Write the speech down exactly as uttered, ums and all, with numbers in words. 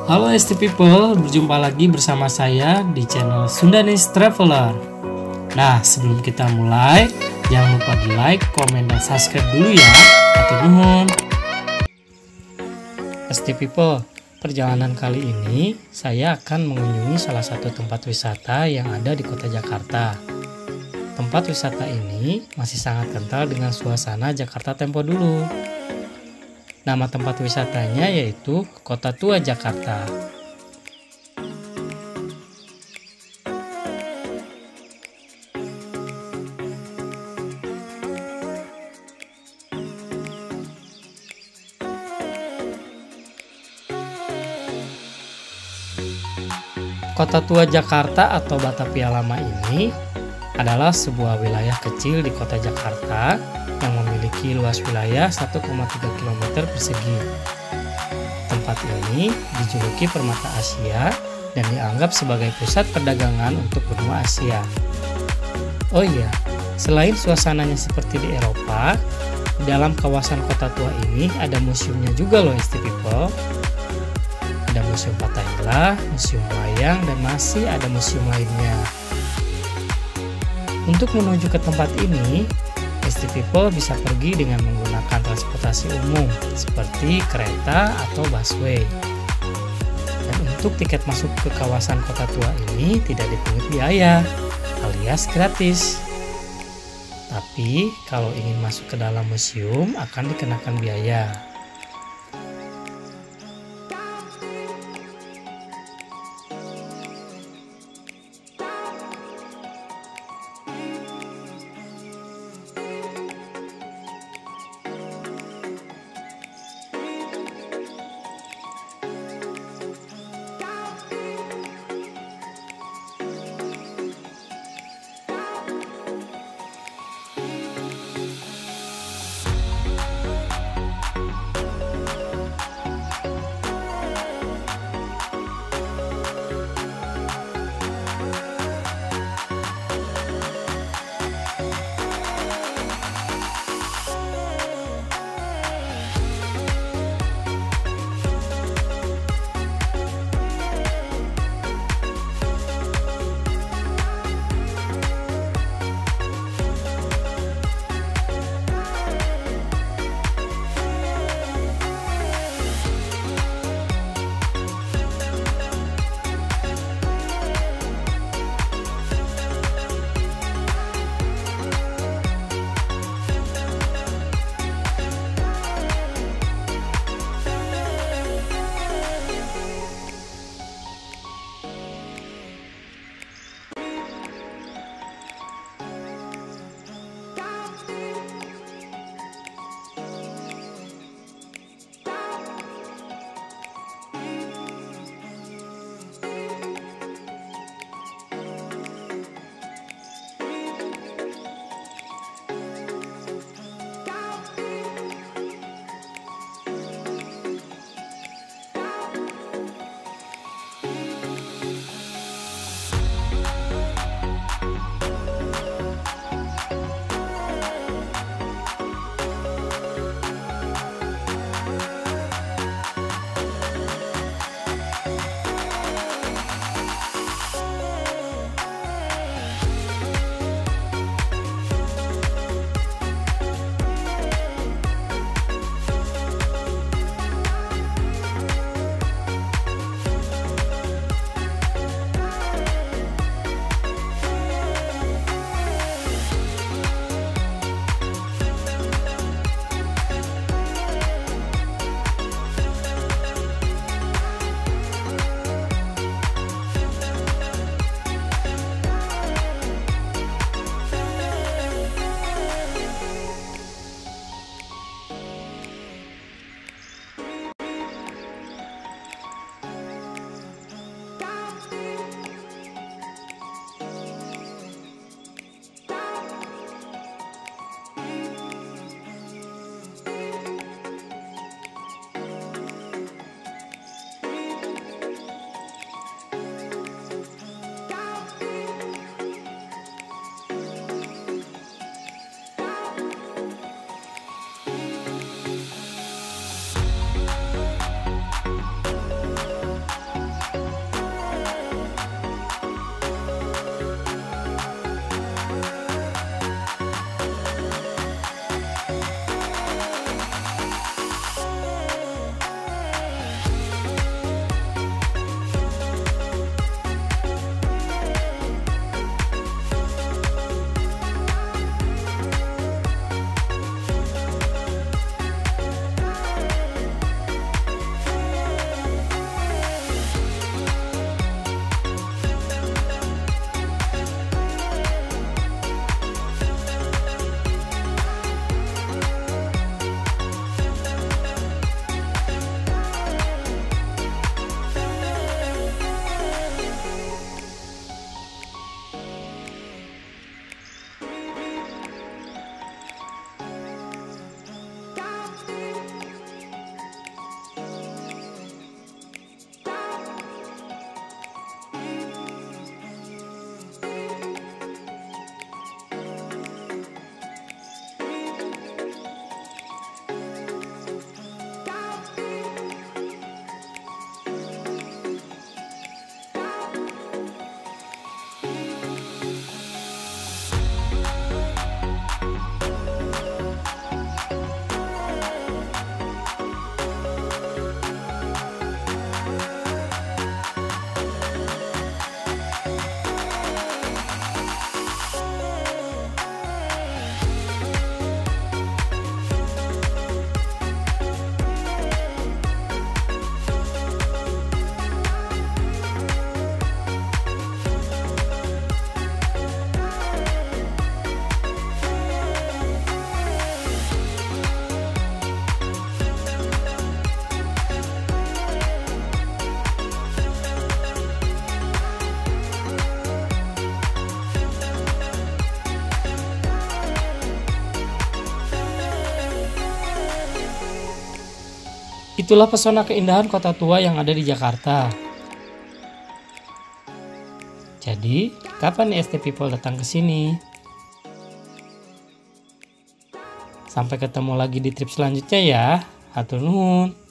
Halo S T People, berjumpa lagi bersama saya di channel Sundanese Traveler. Nah, sebelum kita mulai, jangan lupa di like, komen, dan subscribe dulu ya. Atur nuhun. S T People, perjalanan kali ini saya akan mengunjungi salah satu tempat wisata yang ada di kota Jakarta. Tempat wisata ini masih sangat kental dengan suasana Jakarta tempo dulu. Nama tempat wisatanya yaitu Kota Tua Jakarta. Kota Tua Jakarta atau Batavia Lama ini adalah sebuah wilayah kecil di kota Jakarta yang memiliki luas wilayah satu koma tiga kilometer persegi. Tempat ini dijuluki Permata Asia dan dianggap sebagai pusat perdagangan untuk benua Asia. Oh iya, selain suasananya seperti di Eropa, di dalam kawasan kota tua ini ada museumnya juga loh S T People. Ada museum Fathahillah, museum wayang, dan masih ada museum lainnya. Untuk menuju ke tempat ini, S T People bisa pergi dengan menggunakan transportasi umum seperti kereta atau busway. Dan untuk tiket masuk ke kawasan kota tua ini tidak dipungut biaya, alias gratis. Tapi kalau ingin masuk ke dalam museum akan dikenakan biaya. Itulah pesona keindahan kota tua yang ada di Jakarta. Jadi, kapan nih S T People datang ke sini? Sampai ketemu lagi di trip selanjutnya ya. Hatur nuhun.